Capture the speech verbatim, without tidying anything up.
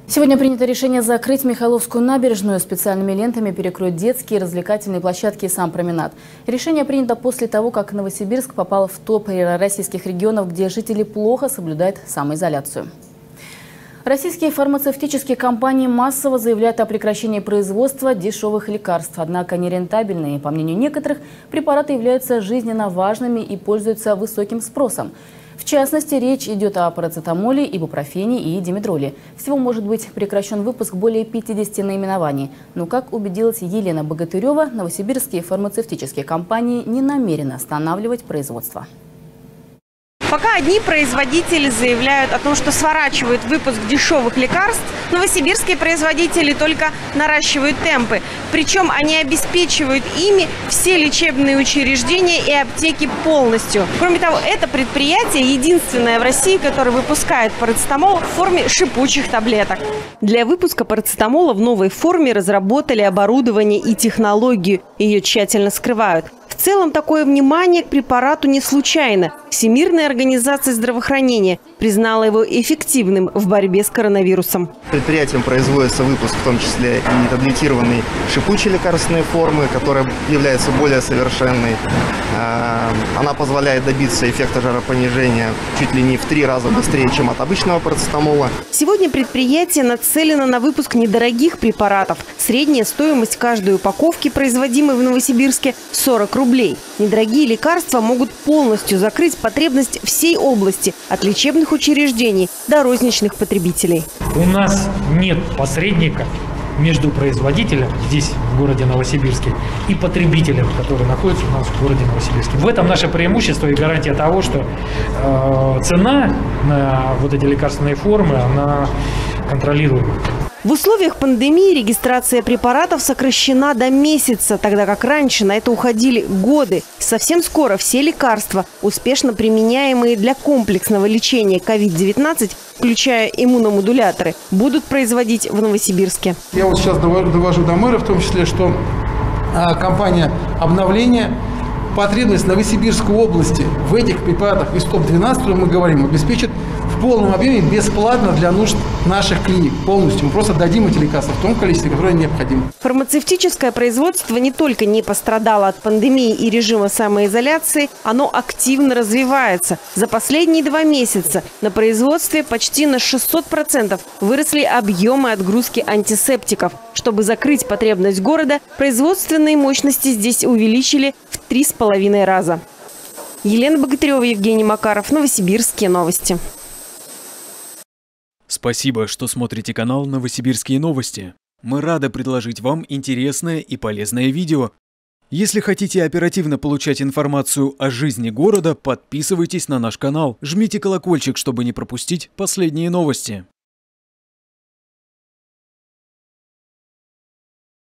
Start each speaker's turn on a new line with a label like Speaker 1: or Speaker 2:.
Speaker 1: Сегодня принято решение закрыть Михайловскую набережную. Специальными лентами перекроют детские, развлекательные площадки и сам променад. Решение принято после того, как Новосибирск попал в топ российских регионов, где жители плохо соблюдают самоизоляцию. Российские фармацевтические компании массово заявляют о прекращении производства дешевых лекарств. Однако нерентабельные, по мнению некоторых, препараты являются жизненно важными и пользуются высоким спросом. В частности, речь идет о парацетамоле, ибупрофене и димедроле. Всего может быть прекращен выпуск более пятидесяти наименований. Но, как убедилась Елена Богатырева, новосибирские фармацевтические компании не намерены останавливать производство.
Speaker 2: Пока одни производители заявляют о том, что сворачивают выпуск дешевых лекарств, новосибирские производители только наращивают темпы. Причем они обеспечивают ими все лечебные учреждения и аптеки полностью. Кроме того, это предприятие единственное в России, которое выпускает парацетамол в форме шипучих таблеток. Для выпуска парацетамола в новой форме разработали оборудование и технологию. Ее тщательно скрывают. В целом, такое внимание к препарату не случайно. Всемирная организация здравоохранения признала его эффективным в борьбе с коронавирусом.
Speaker 3: Предприятием производится выпуск, в том числе и таблетированной шипучей лекарственной формы, которая является более совершенной. Она позволяет добиться эффекта жаропонижения чуть ли не в три раза быстрее, чем от обычного парацетамола.
Speaker 2: Сегодня предприятие нацелено на выпуск недорогих препаратов. Средняя стоимость каждой упаковки, производимой в Новосибирске, сорок рублей. Недорогие лекарства могут полностью закрыть потребность всей области, от лечебных учреждений до розничных потребителей.
Speaker 4: У нас нет посредника между производителем здесь, в городе Новосибирске, и потребителем, который находится у нас в городе Новосибирске. В этом наше преимущество и гарантия того, что э, цена на вот эти лекарственные формы, она контролируема.
Speaker 2: В условиях пандемии регистрация препаратов сокращена до месяца, тогда как раньше на это уходили годы. Совсем скоро все лекарства, успешно применяемые для комплексного лечения ковид девятнадцать, включая иммуномодуляторы, будут производить в Новосибирске.
Speaker 5: Я вот сейчас довожу до мэра, в том числе, что а, компания обновления, потребность Новосибирской области в этих препаратах из топ двенадцать, о котором мы говорим, обеспечит в полном объеме бесплатно для нужд наших клиник полностью. Мы просто дадим эти лекарства в том количестве, которое необходимо.
Speaker 2: Фармацевтическое производство не только не пострадало от пандемии и режима самоизоляции, оно активно развивается. За последние два месяца на производстве почти на шестьсот процентов выросли объемы отгрузки антисептиков. Чтобы закрыть потребность города, производственные мощности здесь увеличили в три с половиной раза. Елена Богатырева, Евгений Макаров, Новосибирские новости.
Speaker 6: Спасибо, что смотрите канал «Новосибирские новости». Мы рады предложить вам интересное и полезное видео. Если хотите оперативно получать информацию о жизни города, подписывайтесь на наш канал, жмите колокольчик, чтобы не пропустить последние новости.